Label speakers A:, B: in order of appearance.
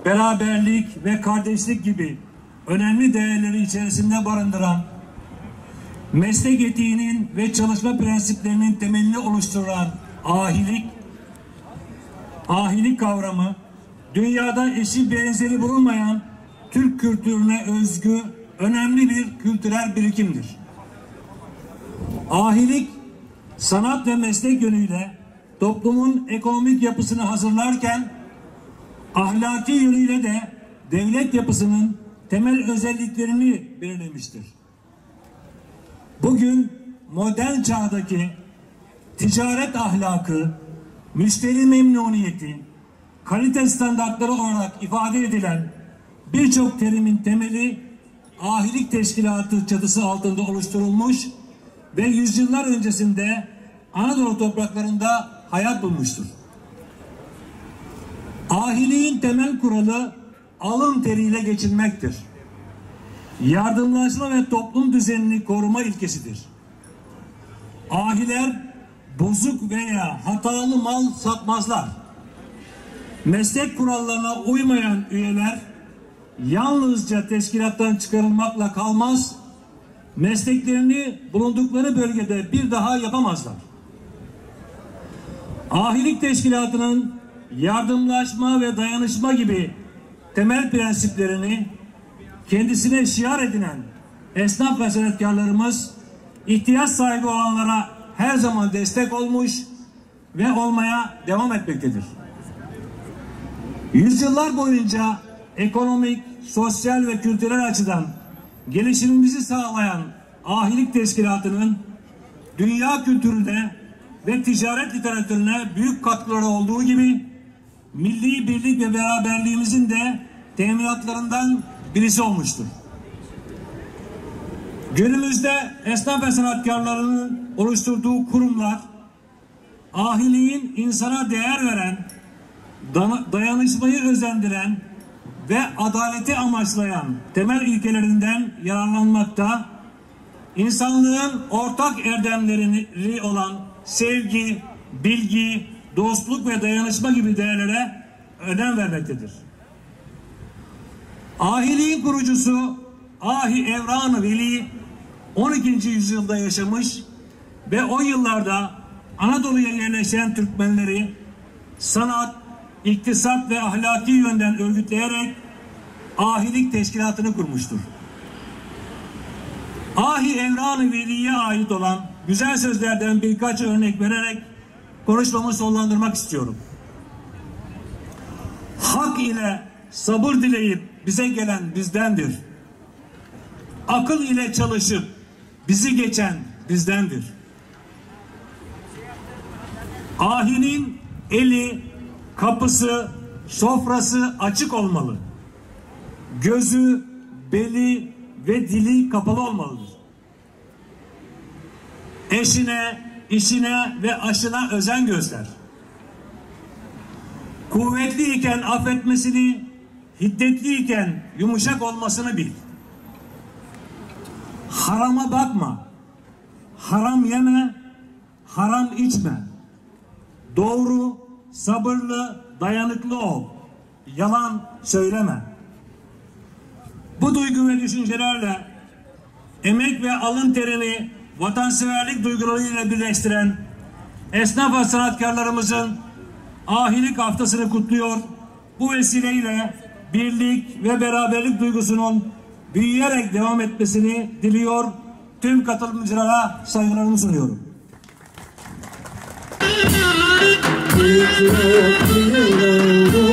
A: beraberlik ve kardeşlik gibi önemli değerleri içerisinde barındıran, meslek etiğinin ve çalışma prensiplerinin temelini oluşturan ahilik kavramı, dünyada eşi benzeri bulunmayan Türk kültürüne özgü önemli bir kültürel birikimdir. Ahilik, sanat ve meslek yönüyle toplumun ekonomik yapısını hazırlarken, ahlaki yönüyle de devlet yapısının temel özelliklerini belirlemiştir. Bugün modern çağdaki ticaret ahlakı, müşteri memnuniyeti, kalite standartları olarak ifade edilen birçok terimin temeli ahilik teşkilatı çatısı altında oluşturulmuş ve yüzyıllar öncesinde Anadolu topraklarında hayat bulmuştur. Ahiliğin temel kuralı alın teriyle geçinmektir. Yardımlaşma ve toplum düzenini koruma ilkesidir. Ahiler bozuk veya hatalı mal satmazlar. Meslek kurallarına uymayan üyeler yalnızca teşkilattan çıkarılmakla kalmaz, mesleklerini bulundukları bölgede bir daha yapamazlar. Ahilik teşkilatının yardımlaşma ve dayanışma gibi temel prensiplerini kendisine şiar edinen esnaf ve sanatkarlarımız ihtiyaç sahibi olanlara her zaman destek olmuş ve olmaya devam etmektedir. Yüzyıllar boyunca ekonomik, sosyal ve kültürel açıdan gelişimimizi sağlayan ahilik teşkilatının dünya kültürüne ve ticaret literatürüne büyük katkıları olduğu gibi milli birlik ve beraberliğimizin de teminatlarından birisi olmuştur. Günümüzde esnaf ve sanatkarlarının oluşturduğu kurumlar, ahiliğin insana değer veren, dayanışmayı özendiren ve adaleti amaçlayan temel ilkelerinden yararlanmakta, insanlığın ortak erdemleri olan sevgi, bilgi, dostluk ve dayanışma gibi değerlere önem vermektedir. Ahiliğin kurucusu Ahi Evran-ı Veli 12. yüzyılda yaşamış ve o yıllarda Anadolu'ya yerleşen Türkmenleri sanat, iktisat ve ahlaki yönden örgütleyerek ahilik teşkilatını kurmuştur. Ahi Evran-ı Veli'ye ait olan güzel sözlerden birkaç örnek vererek konuşmamı sonlandırmak istiyorum. Hak ile sabır dileyip bize gelen bizdendir. Akıl ile çalışıp bizi geçen bizdendir. Ahinin eli, kapısı, sofrası açık olmalı. Gözü, beli ve dili kapalı olmalıdır. Eşine, işine ve aşına özen göster. Kuvvetliyken affetmesini, hiddetliyken yumuşak olmasını bil. Harama bakma, haram yeme, haram içme. Doğru, sabırlı, dayanıklı ol. Yalan söyleme. Bu duygu ve düşüncelerle emek ve alın terini vatanseverlik duygularıyla birleştiren esnaf ve sanatkarlarımızın ahilik haftasını kutluyor. Bu vesileyle birlik ve beraberlik duygusunun büyüyerek devam etmesini diliyor. Tüm katılımcılara saygılarımı sunuyorum.